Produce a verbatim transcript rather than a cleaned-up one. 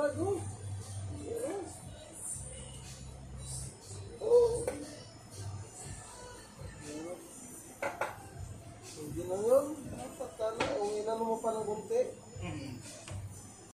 bag, oh. Yes. Oh. Hindi na yun. Dapat ka na. Uwi na mo pa ng kunti. Mm.